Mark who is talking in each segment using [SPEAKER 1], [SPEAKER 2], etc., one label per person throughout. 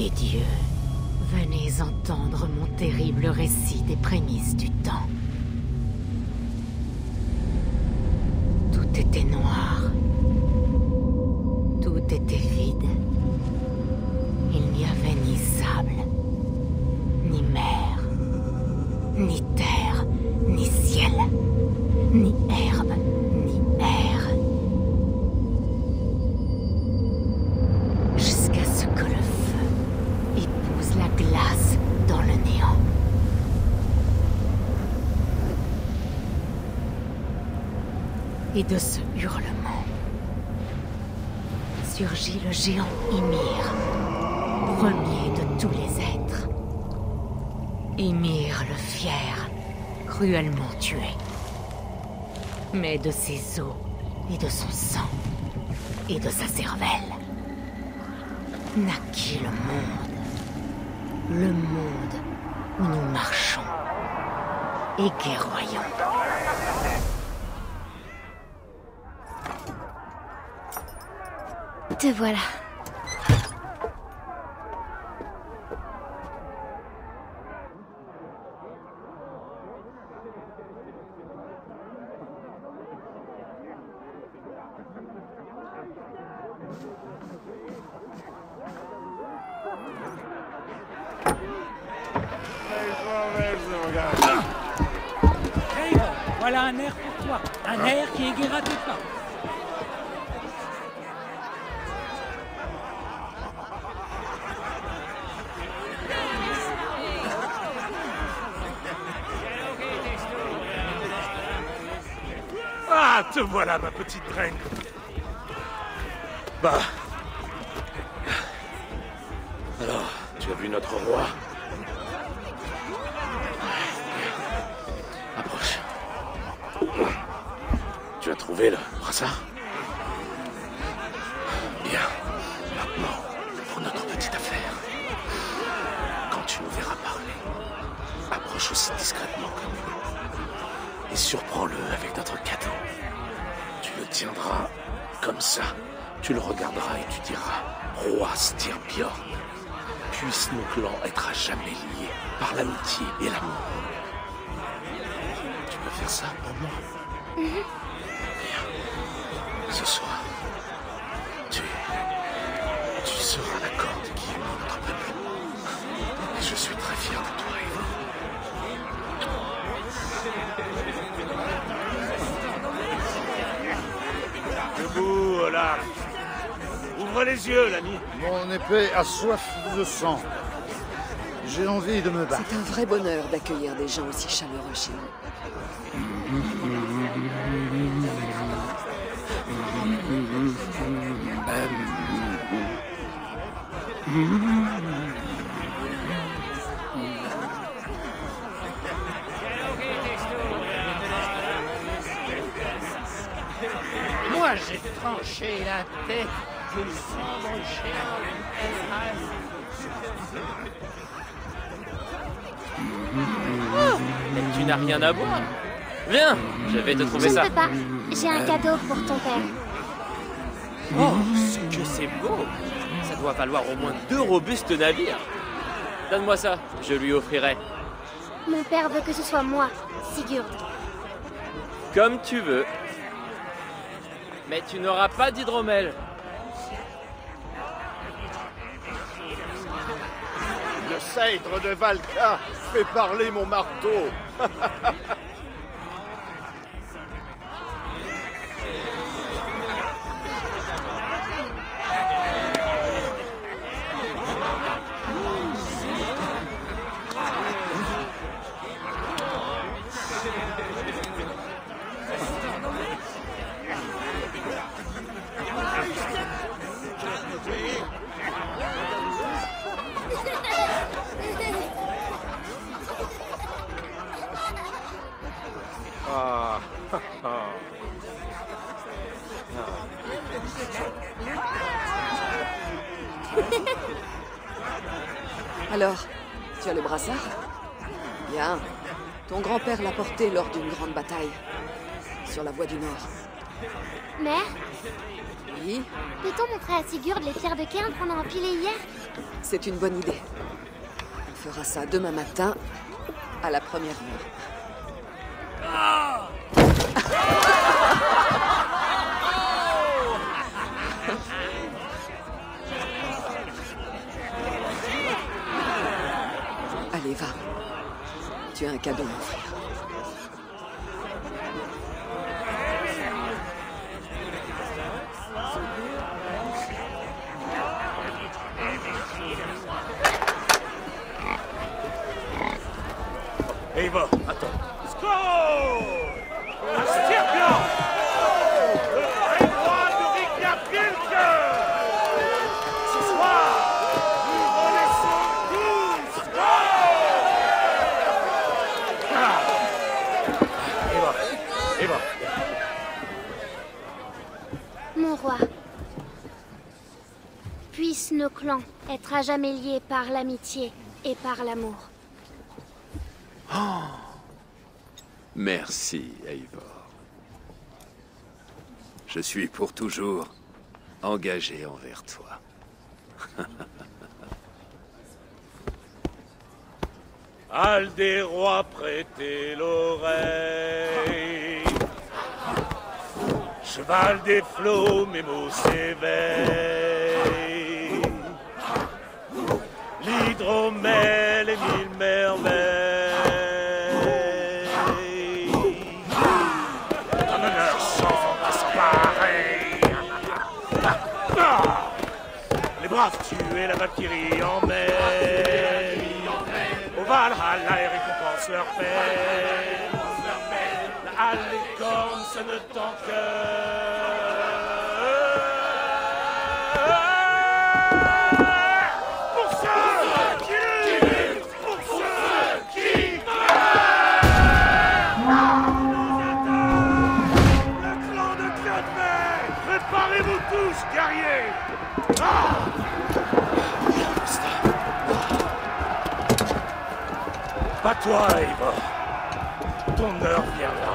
[SPEAKER 1] Les dieux, venez entendre mon terrible récit des prémices du temps. Tout était noir. Tout était vide. Il n'y avait ni sable, ni mer, ni terre, ni ciel, ni herbe, ni air. Jusqu'à ce que le feu épouse la glace dans le néant. Et de ce hurlement surgit le géant Ymir, premier de tous les êtres. Ymir le fier, cruellement tué. Mais de ses os et de son sang et de sa cervelle naquit le monde. Le monde où nous marchons et guerroyons.
[SPEAKER 2] Te voilà.
[SPEAKER 3] Hey, voilà un air pour toi. Un air qui égaiera tes pas.
[SPEAKER 4] Ah, te voilà, ma petite reine. Bah. Alors, tu as vu notre roi? Approche. Tu as trouvé le brassard? Bien. Maintenant, pour notre petite affaire. Quand tu nous verras parler, approche aussi discrètement que nous. Et surprends-le avec notre cadeau. Tu le tiendras comme ça. Tu le regarderas et tu diras: Roi Styrbjörn, puissent nos clans être à jamais liés par l'amitié et l'amour. Tu peux faire ça pour moi? Bien. Ce soir, tu seras la corde qui unit notre peuple. Et je suis très fier de toi, Eva. Debout, Olaf. Ouvre les yeux, l'ami.
[SPEAKER 5] Mon épée a soif de sang. J'ai envie de me battre.
[SPEAKER 6] C'est un vrai bonheur d'accueillir des gens aussi chaleureux chez nous.
[SPEAKER 3] Moi, j'ai tranché la tête du sombre géant Helheim.
[SPEAKER 7] Oh, mais tu n'as rien à boire. Viens, je vais te trouver
[SPEAKER 2] Je
[SPEAKER 7] ça.
[SPEAKER 2] ne peux pas. J'ai un cadeau pour ton père.
[SPEAKER 7] Oh, ce que c'est beau. Ça doit valoir au moins 2 robustes navires. Donne-moi ça, je lui offrirai.
[SPEAKER 2] Mon père veut que ce soit moi, Sigurd.
[SPEAKER 7] Comme tu veux. Mais tu n'auras pas d'hydromel.
[SPEAKER 5] Le sceptre de Valka fait parler mon marteau.
[SPEAKER 4] Ah.
[SPEAKER 6] Alors, tu as le brassard? Bien. Ton grand-père l'a porté lors d'une grande bataille. Sur la voie du Nord.
[SPEAKER 2] Mère,
[SPEAKER 6] Oui?
[SPEAKER 2] peut-on montrer à Sigurd les pierres de cairn qu'on a empilées hier?
[SPEAKER 6] C'est une bonne idée. On fera ça demain matin, à la première heure. Allez, va. Tu as un cadeau à m'offrir.
[SPEAKER 4] Eva, attends.
[SPEAKER 3] Score! Un stirpion! Le vrai roi de Reykjavik! Ce soir, nous renaissons tous!
[SPEAKER 4] Eva.
[SPEAKER 2] Mon roi, puissent nos clans être à jamais liés par l'amitié et par l'amour.
[SPEAKER 8] Merci, Eivor. Je suis pour toujours engagé envers toi.
[SPEAKER 3] Al des rois, prêtez l'oreille. Cheval des flots, mes mots s'éveillent. L'hydromel et mille merveilles. Un honneur sans pareil. Les braves tués, la Valkyrie en mer. Au Valhalla, et récompense leur peine. La halle des cornes sonne en cœur. Pour ceux qui luttent, pour ceux qui meurent. Le clan de Clodmer, préparez-vous tous, guerriers. Pas toi, Eivor. Ton heure viendra.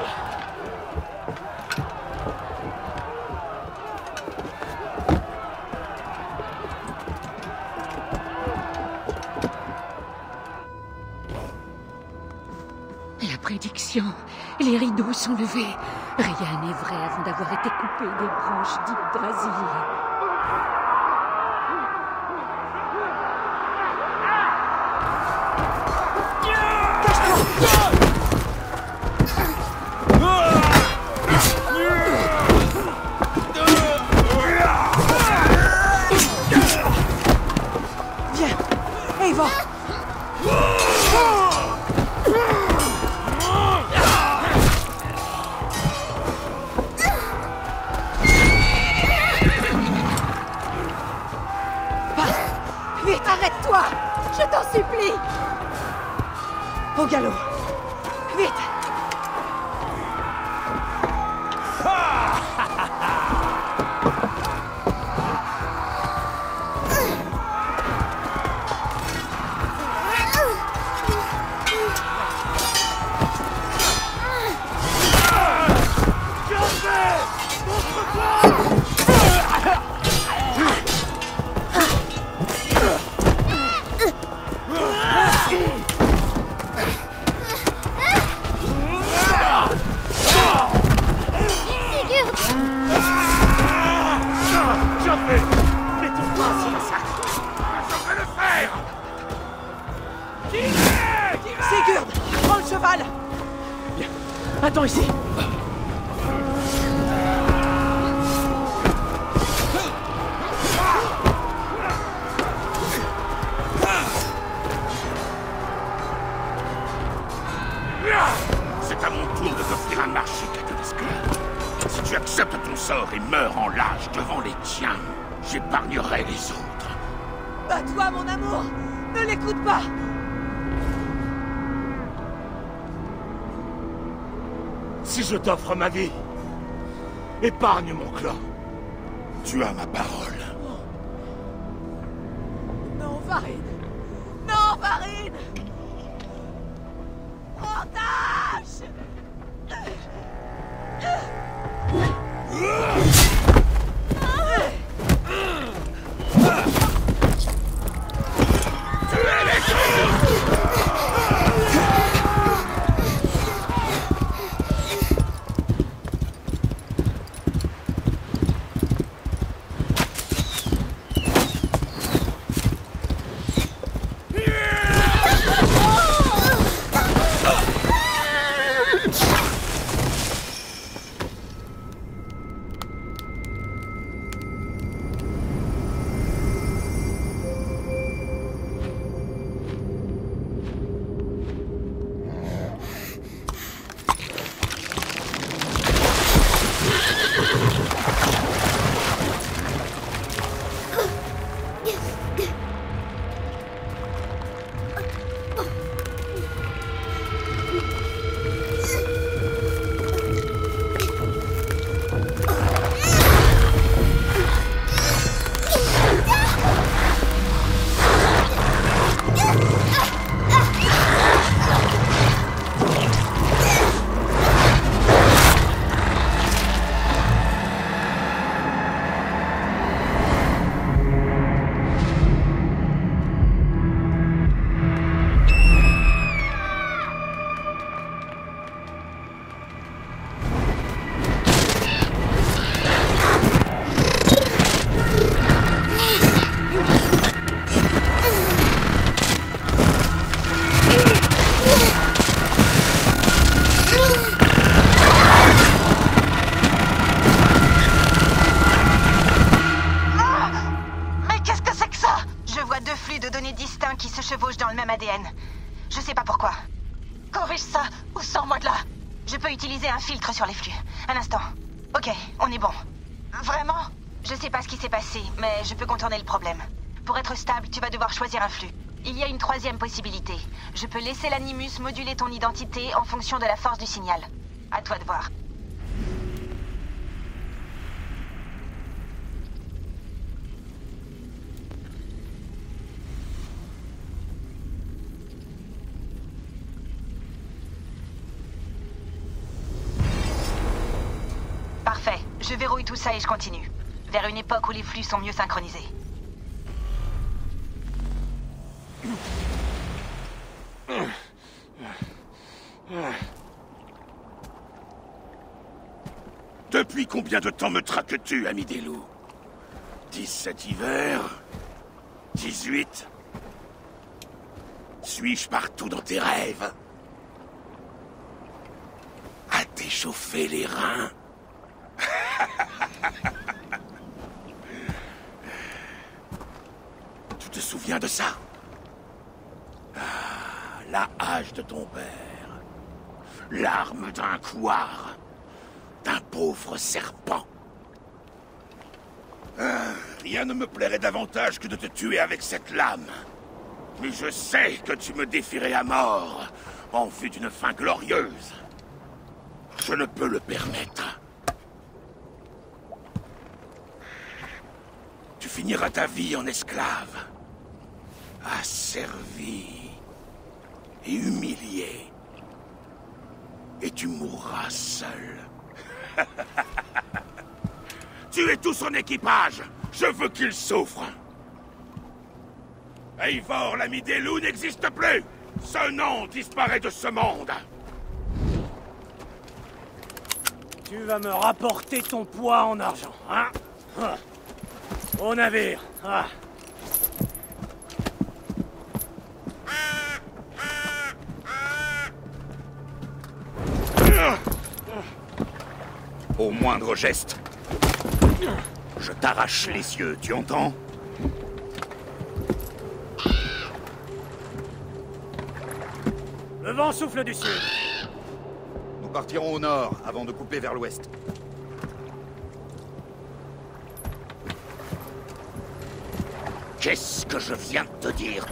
[SPEAKER 1] La prédiction. Les rideaux sont levés. Rien n'est vrai avant d'avoir été coupé des branches d'Yggdrasil.
[SPEAKER 6] Viens, Eivor. Vite, arrête-toi! Je t'en supplie! Au galop! Vite! Sigurd! Prends le cheval!
[SPEAKER 7] Bien. Attends ici.
[SPEAKER 4] C'est à mon tour de t'offrir un marché, Catodesca. Si tu acceptes ton sort et meurs en lâche devant les tiens, j'épargnerai les autres.
[SPEAKER 6] Bats-toi, mon amour! Ne l'écoute pas!
[SPEAKER 3] Si je t'offre ma vie, épargne mon clan.
[SPEAKER 4] Tu as ma parole.
[SPEAKER 6] Non, Varine! Non, Varine! Ordache!
[SPEAKER 9] viennent. Je sais pas pourquoi. Corrige ça, ou sors-moi de là. Je peux utiliser un filtre sur les flux. Un instant. Ok, on est bon. Vraiment? Je sais pas ce qui s'est passé, mais je peux contourner le problème. Pour être stable, tu vas devoir choisir un flux. Il y a une troisième possibilité. Je peux laisser l'animus moduler ton identité en fonction de la force du signal. À toi de voir. Parfait. Je verrouille tout ça et je continue. Vers une époque où les flux sont mieux synchronisés.
[SPEAKER 4] Depuis combien de temps me traques-tu, ami des loups? 17 hivers? 18? Suis-je partout dans tes rêves? À t'échauffer les reins? Tu te souviens de ça? La hache de ton père. L'arme d'un couard. D'un pauvre serpent. Rien ne me plairait davantage que de te tuer avec cette lame. Mais je sais que tu me défierais à mort en vue d'une fin glorieuse. Je ne peux le permettre. Tu finiras ta vie en esclave. Asservi. Et humilié. Et tu mourras seul. Tuez tout son équipage. Je veux qu'il souffre. Eivor, l'ami des loups, n'existe plus. Ce nom disparaît de ce monde.
[SPEAKER 3] Tu vas me rapporter ton poids en argent, hein? Au navire, ah.
[SPEAKER 4] Au moindre geste, je t'arrache les yeux, tu entends?
[SPEAKER 3] Le vent souffle du sud.
[SPEAKER 5] Nous partirons au nord avant de couper vers l'ouest.
[SPEAKER 4] Qu'est-ce que je viens de te dire,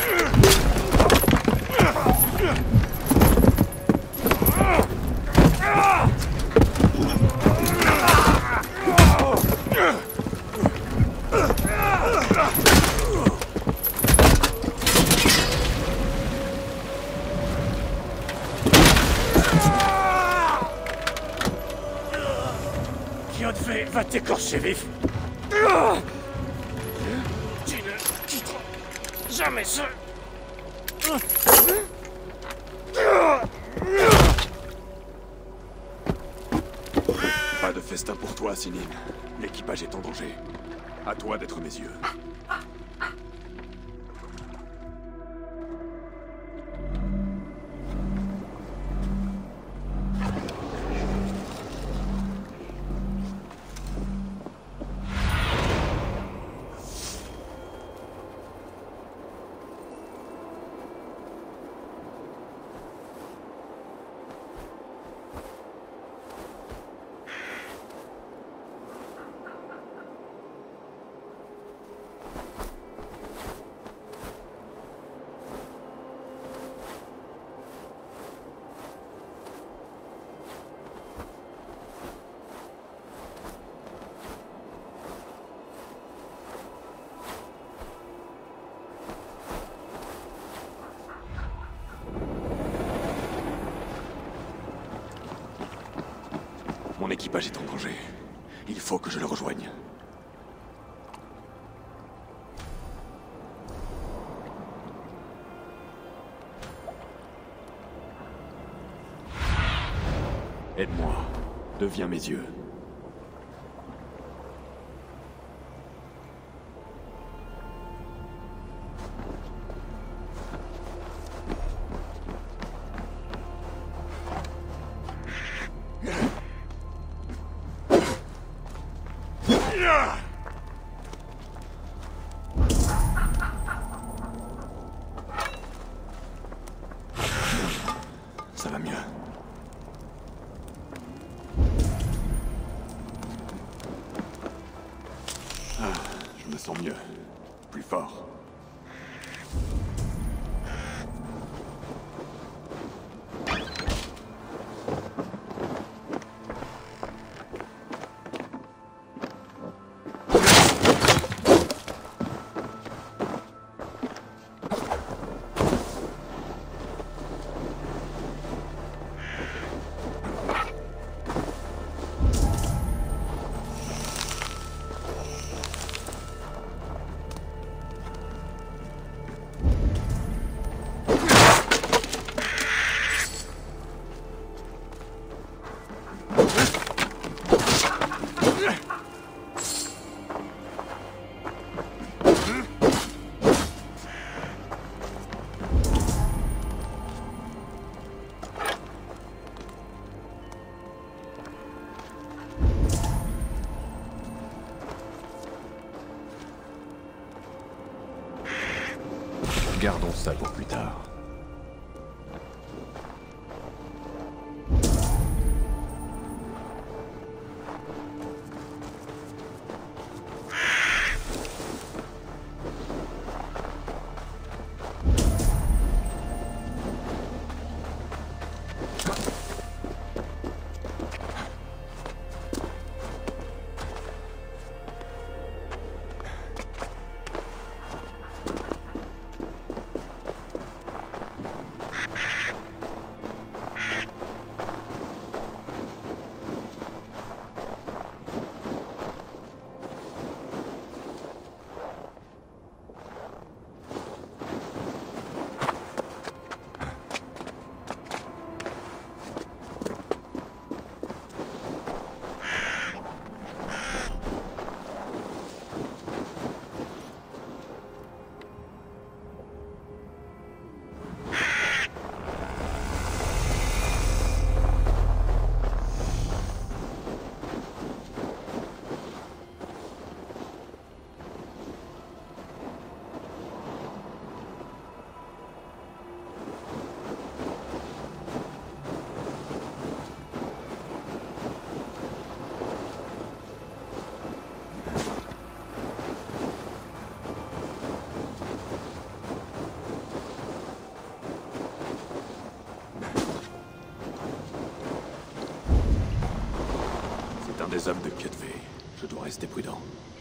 [SPEAKER 3] Kiotve va t'écorcher vif. Tu ne quitteras jamais ce...
[SPEAKER 10] Pas de festin pour toi, Sinim. L'équipage est en danger. À toi d'être mes yeux. Mon équipage est en danger. Il faut que je le rejoigne. Aide-moi. Deviens mes yeux. sens mieux. Plus fort.
[SPEAKER 8] Gardons ça pour plus tard.
[SPEAKER 10] Des hommes de Kietvé. Je dois rester prudent.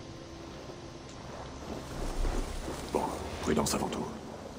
[SPEAKER 10] Bon, prudence avant tout.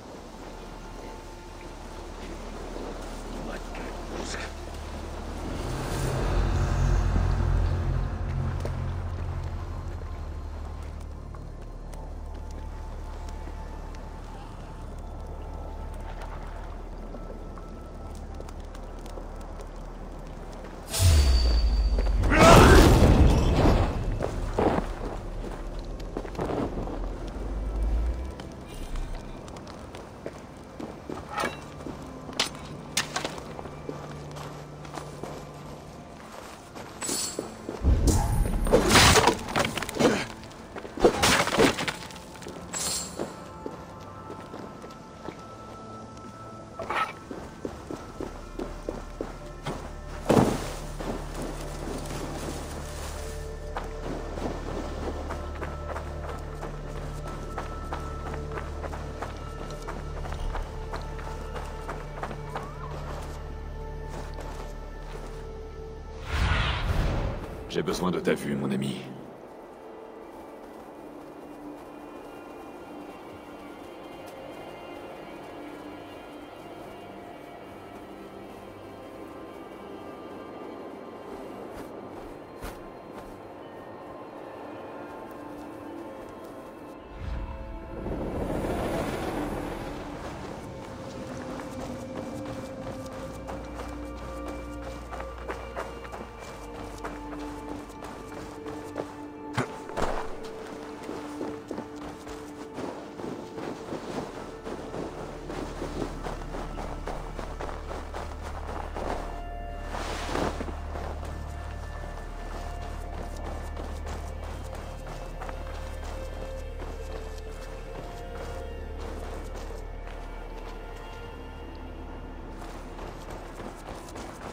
[SPEAKER 8] J'ai besoin de ta vue, mon ami.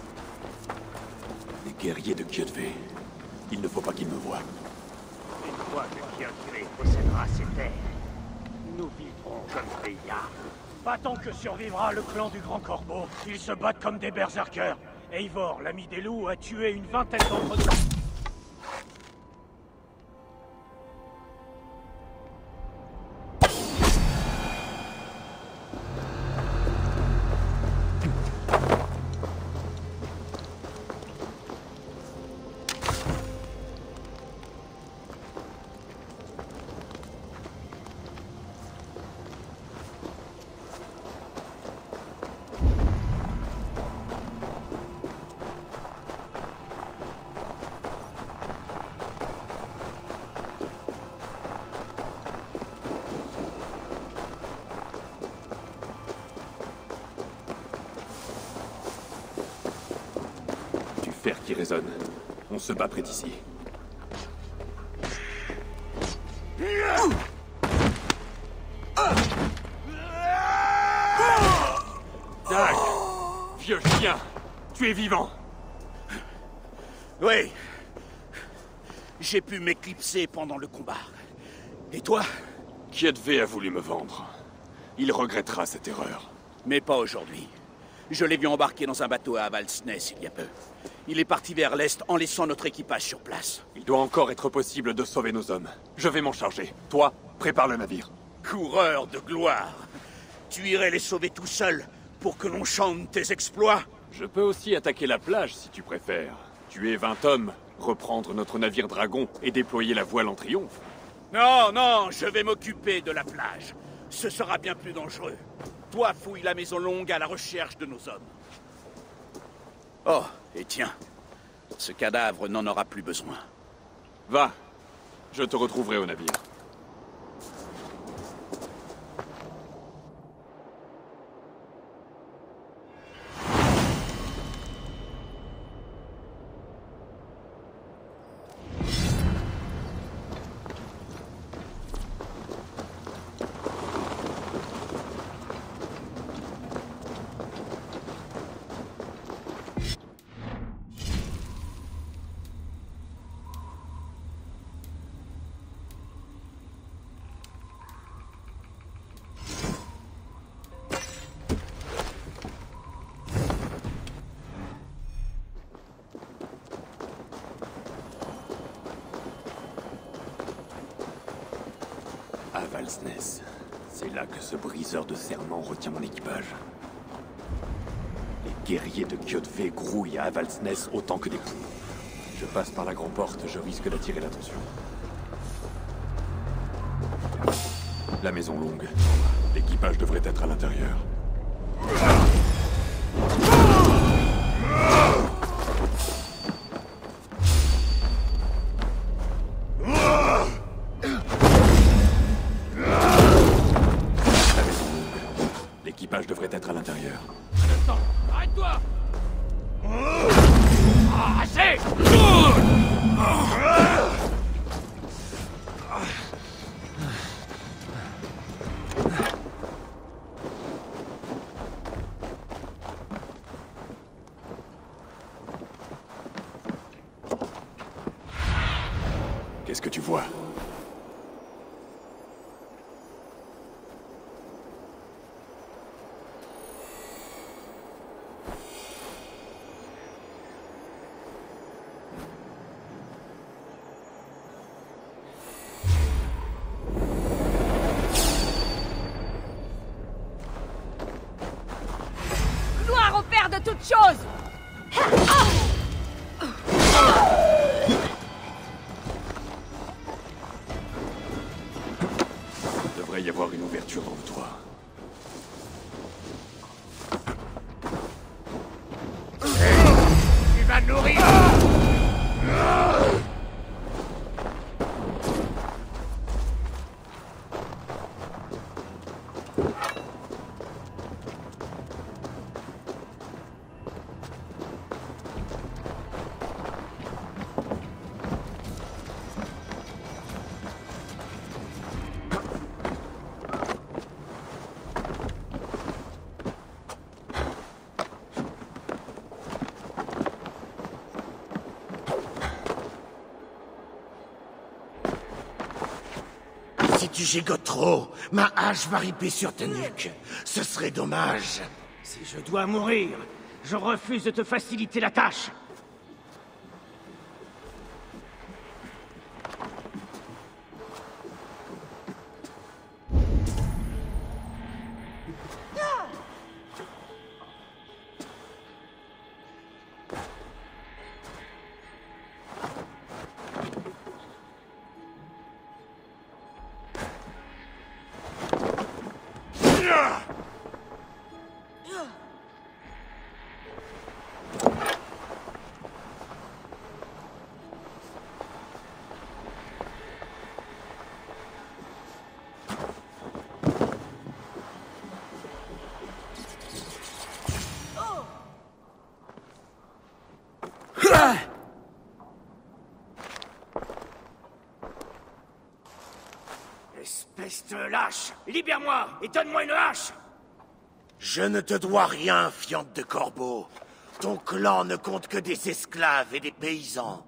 [SPEAKER 10] Guerrier de Kietvé. Il ne faut pas qu'il me voie.
[SPEAKER 3] fois que Kyogre possédera ces terres, nous vivrons comme paysans. Pas tant que survivra le clan du Grand Corbeau. Ils se battent comme des berserkers. Eivor, l'ami des loups, a tué une vingtaine d'entre nous.
[SPEAKER 10] Fer qui résonne. On se bat près d'ici. Dag! Vieux chien! Tu es vivant!
[SPEAKER 5] Oui. J'ai pu m'éclipser pendant le combat. Et toi?
[SPEAKER 10] Kyodve a voulu me vendre. Il regrettera cette erreur.
[SPEAKER 5] Mais pas aujourd'hui. Je l'ai vu embarquer dans un bateau à Avaldsness il y a peu. Il est parti vers l'est en laissant notre équipage sur place.
[SPEAKER 10] Il doit encore être possible de sauver nos hommes. Je vais m'en charger. Toi, prépare le navire.
[SPEAKER 5] Coureur de gloire. Tu irais les sauver tout seul pour que l'on chante tes exploits?
[SPEAKER 10] Je peux aussi attaquer la plage si tu préfères. Tuer 20 hommes, reprendre notre navire dragon et déployer la voile en triomphe.
[SPEAKER 5] Non, non, je vais m'occuper de la plage. Ce sera bien plus dangereux. Toi, fouille la maison longue à la recherche de nos hommes. Oh, et tiens, ce cadavre n'en aura plus besoin.
[SPEAKER 10] Va, je te retrouverai au navire. Avaldsness. C'est là que ce briseur de serment retient mon équipage. Les guerriers de Kyodve grouillent à Avaldsness autant que des cons. Je passe par la grande porte, je risque d'attirer l'attention. La maison longue. L'équipage devrait être à l'intérieur. L'équipage devrait être à l'intérieur.
[SPEAKER 3] Arrête-toi! Assez!
[SPEAKER 10] Qu'est-ce que tu vois?
[SPEAKER 1] Gloire au Père de toutes choses!
[SPEAKER 10] Il devrait y avoir une ouverture dans le toit.
[SPEAKER 3] Tu vas nourrir! Si tu gigotes trop, ma hache va ripper sur ta nuque. Ce serait dommage.
[SPEAKER 11] Si je dois mourir, je refuse de te faciliter la tâche. Espèce de lâche! Libère-moi et donne-moi une hache!
[SPEAKER 3] Je ne te dois rien, fiente de corbeau. Ton clan ne compte que des esclaves et des paysans.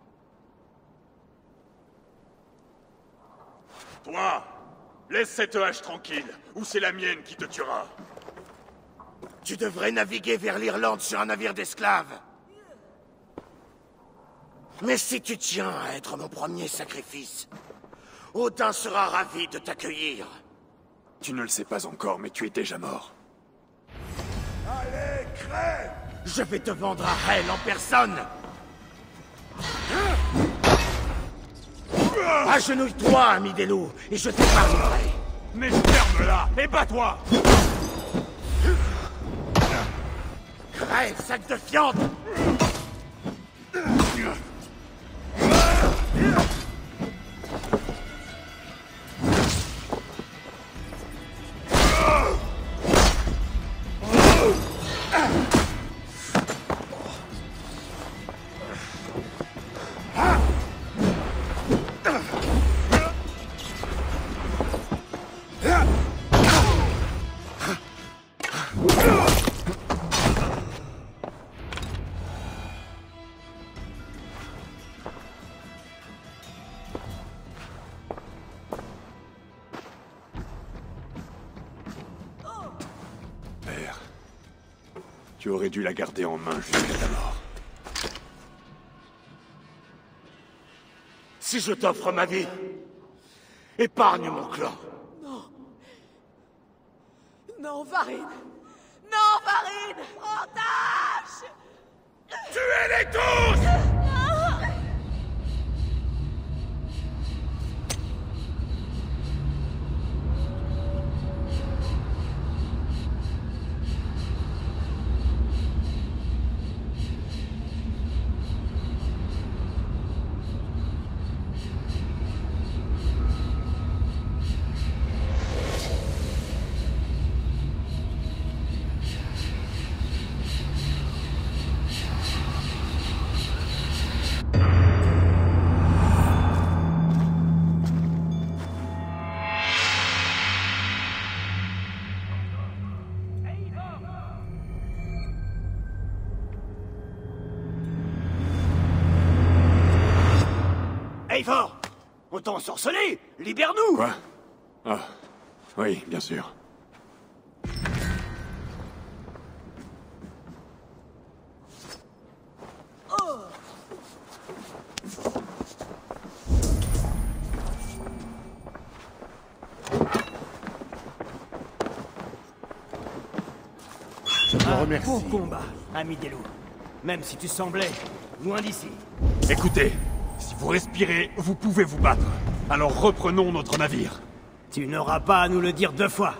[SPEAKER 10] Toi, laisse cette hache tranquille, ou c'est la mienne qui te tuera.
[SPEAKER 3] Tu devrais naviguer vers l'Irlande sur un navire d'esclaves. Mais si tu tiens à être mon premier sacrifice, Odin sera ravi de t'accueillir.
[SPEAKER 10] Tu ne le sais pas encore, mais tu es déjà mort.
[SPEAKER 3] Allez, crève! Je vais te vendre à Hel en personne. Agenouille-toi, ami des loups, et je t'épargnerai.
[SPEAKER 10] Mais ferme-la et bats-toi!
[SPEAKER 3] Crève, sac de fiente!
[SPEAKER 10] Tu aurais dû la garder en main jusqu'à ta mort.
[SPEAKER 3] Si je t'offre ma vie, épargne mon clan.
[SPEAKER 6] Non. Non, Varine. Non, Varine. Otage!
[SPEAKER 3] Tuez-les tous!
[SPEAKER 11] Eivor! On t'a ensorcelé! Libère-nous!
[SPEAKER 10] Quoi? Ah, oui, bien sûr.
[SPEAKER 3] Je te remercie.
[SPEAKER 11] Bon combat, ami des loups. Même si tu semblais loin d'ici.
[SPEAKER 10] Écoutez, si vous respirez, vous pouvez vous battre. Alors reprenons notre navire.
[SPEAKER 11] Tu n'auras pas à nous le dire 2 fois.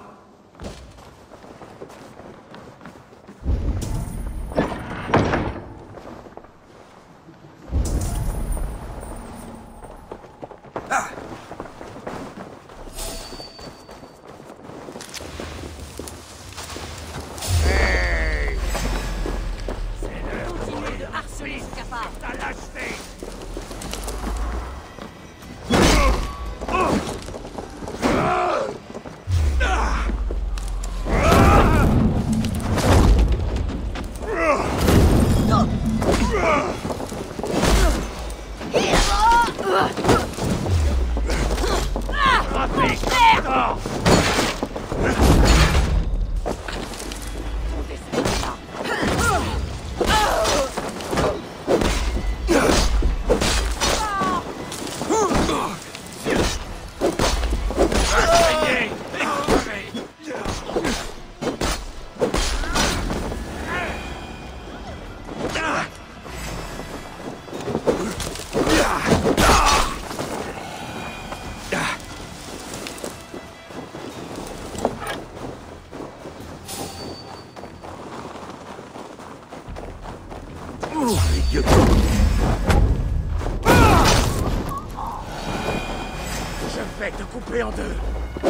[SPEAKER 3] Je vais te couper en deux.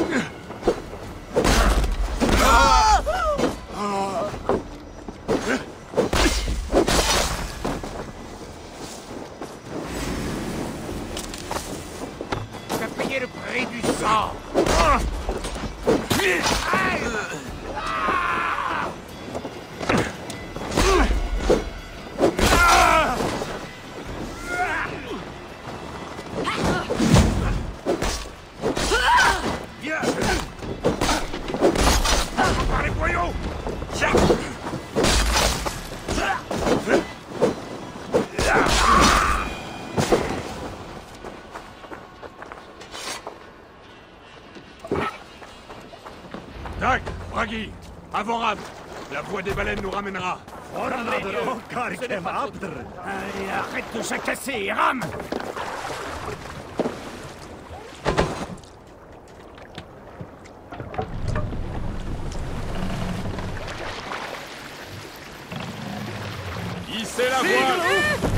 [SPEAKER 3] Tu vas payer le prix du sang. Doc, Bragi, avant Ram. La voie des baleines nous ramènera.
[SPEAKER 11] Allez, arrête de jacasser, Ram!
[SPEAKER 10] Hissez la voile!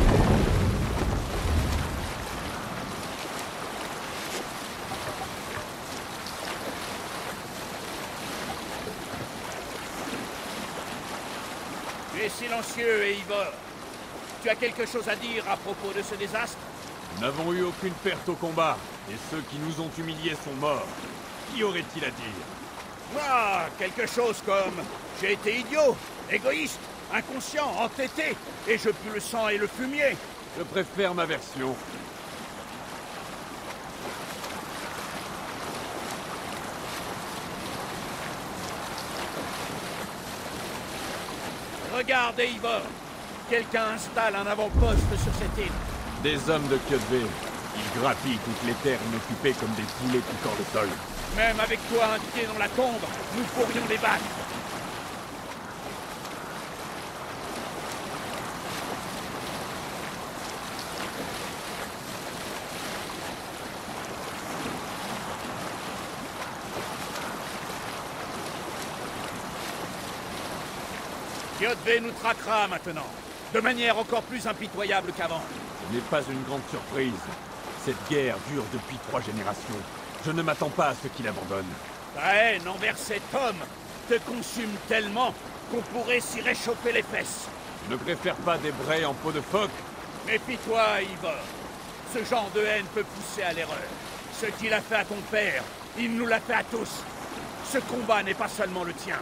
[SPEAKER 5] Tu es silencieux et ivore. Tu as quelque chose à dire à propos de ce désastre?
[SPEAKER 10] Nous n'avons eu aucune perte au combat, et ceux qui nous ont humiliés sont morts. Qu'y aurait-il à dire?
[SPEAKER 5] Ah, quelque chose comme... J'ai été idiot, égoïste, inconscient, entêté, et je pue le sang et le fumier.
[SPEAKER 10] Je préfère ma version.
[SPEAKER 5] Regardez, Ivor. Quelqu'un installe un avant-poste sur cette île.
[SPEAKER 10] Des hommes de Kjötve. Ils grappillent toutes les terres inoccupées comme des poulets piquant le sol.
[SPEAKER 5] Même avec toi un pied dans la tombe, nous pourrions les battre. Kjötve nous traquera maintenant, de manière encore plus impitoyable qu'avant.
[SPEAKER 10] Ce n'est pas une grande surprise. Cette guerre dure depuis 3 générations. Je ne m'attends pas à ce qu'il abandonne.
[SPEAKER 5] Ta haine envers cet homme te consume tellement qu'on pourrait s'y réchauffer les fesses.
[SPEAKER 10] Je ne préfère pas des brais en peau de phoque.
[SPEAKER 5] Méfie-toi, Ivor. Ce genre de haine peut pousser à l'erreur. Ce qu'il a fait à ton père, il nous l'a fait à tous. Ce combat n'est pas seulement le tien.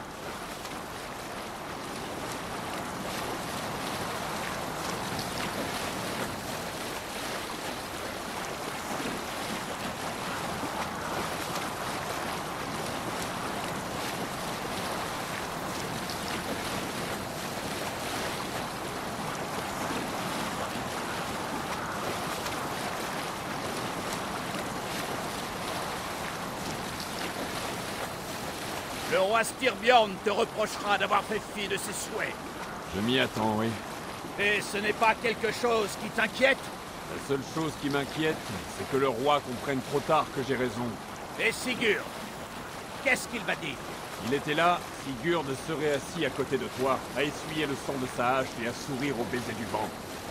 [SPEAKER 5] Le roi Styrbjorn te reprochera d'avoir fait fi de ses souhaits.
[SPEAKER 10] Je m'y attends, oui.
[SPEAKER 5] Et ce n'est pas quelque chose qui t'inquiète?
[SPEAKER 10] La seule chose qui m'inquiète, c'est que le roi comprenne trop tard que j'ai raison.
[SPEAKER 5] Et Sigurd? Qu'est-ce qu'il va dire?
[SPEAKER 10] Il était là, Sigurd serait assis à côté de toi, à essuyer le sang de sa hache et à sourire au baiser du vent.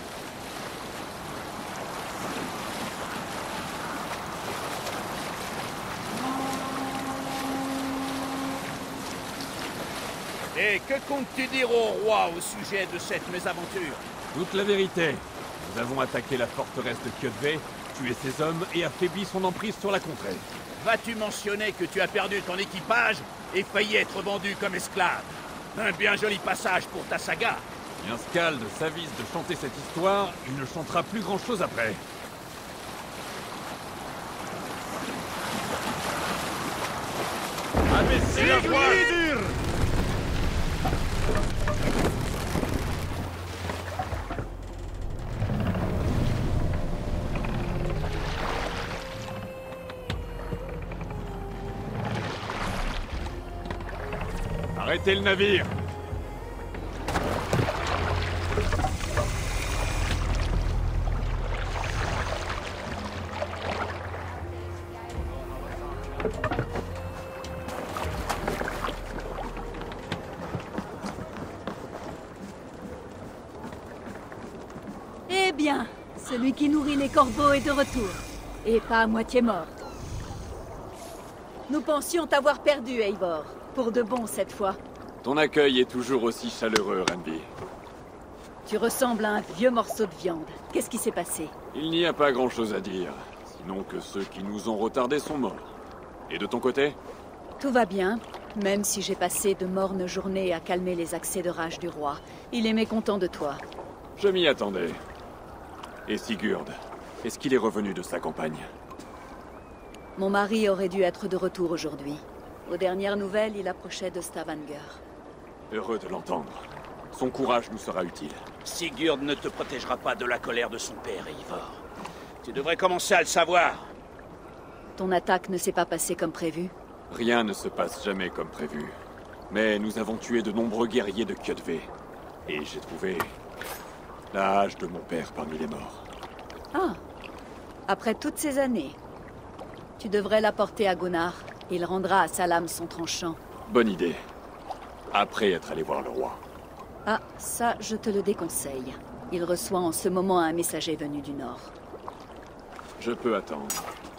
[SPEAKER 5] Et que comptes-tu dire au roi au sujet de cette mésaventure?
[SPEAKER 10] Toute la vérité. Nous avons attaqué la forteresse de Kjötve, tué ses hommes et affaibli son emprise sur la contrée.
[SPEAKER 5] Vas-tu mentionner que tu as perdu ton équipage et failli être vendu comme esclave? Un bien joli passage pour ta saga.
[SPEAKER 10] Bien Skald s'avise de chanter cette histoire, il ne chantera plus grand-chose après. Abaissez la voile! Arrêtez le navire!
[SPEAKER 12] bien. Celui qui nourrit les corbeaux est de retour. Et pas à moitié mort. Nous pensions t'avoir perdu, Eivor. Pour de bon cette fois.
[SPEAKER 8] Ton accueil est toujours aussi chaleureux, Renby.
[SPEAKER 12] Tu ressembles à un vieux morceau de viande. Qu'est-ce qui s'est passé?
[SPEAKER 8] Il n'y a pas grand-chose à dire. Sinon que ceux qui nous ont retardés sont morts. Et de ton côté?
[SPEAKER 12] Tout va bien, même si j'ai passé de mornes journées à calmer les accès de rage du roi. Il est mécontent de toi.
[SPEAKER 8] Je m'y attendais. Et Sigurd, est-ce qu'il est revenu de sa campagne?
[SPEAKER 12] Mon mari aurait dû être de retour aujourd'hui. Aux dernières nouvelles, il approchait de Stavanger.
[SPEAKER 8] Heureux de l'entendre. Son courage nous sera utile.
[SPEAKER 5] Sigurd ne te protégera pas de la colère de son père, Eivor. Tu devrais commencer à le savoir.
[SPEAKER 12] Ton attaque ne s'est pas passée comme prévu?
[SPEAKER 8] Rien ne se passe jamais comme prévu. Mais nous avons tué de nombreux guerriers de Kjötve. Et j'ai trouvé la hache de mon père parmi les morts.
[SPEAKER 12] Ah. Après toutes ces années. Tu devrais la porter à Gunnar. Il rendra à sa lame son tranchant.
[SPEAKER 8] Bonne idée. Après être allé voir le roi.
[SPEAKER 12] Ah, ça, je te le déconseille. Il reçoit en ce moment un messager venu du nord.
[SPEAKER 8] Je peux attendre.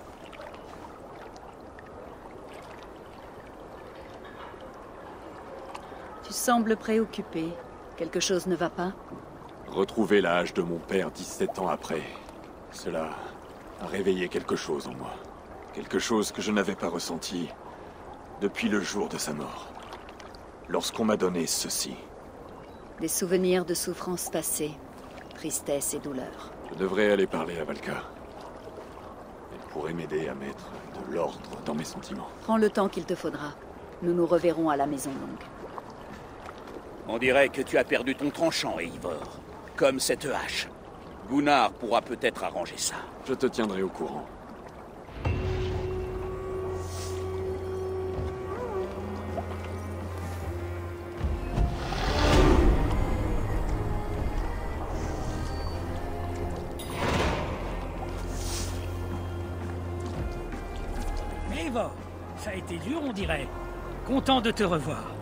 [SPEAKER 12] Tu sembles préoccupé. Quelque chose ne va pas?
[SPEAKER 8] Retrouver la hache de mon père 17 ans après. Cela a réveillé quelque chose en moi. Quelque chose que je n'avais pas ressenti depuis le jour de sa mort. Lorsqu'on m'a donné ceci.
[SPEAKER 12] Des souvenirs de souffrances passées. Tristesse et douleur.
[SPEAKER 8] Je devrais aller parler à Valka. Elle pourrait m'aider à mettre de l'ordre dans mes sentiments.
[SPEAKER 12] Prends le temps qu'il te faudra. Nous nous reverrons à la Maison Longue.
[SPEAKER 5] On dirait que tu as perdu ton tranchant, Eivor. Comme cette hache. Gunnar pourra peut-être arranger ça.
[SPEAKER 8] Je te tiendrai au courant.
[SPEAKER 11] Eivor, ça a été dur, on dirait. Content de te revoir.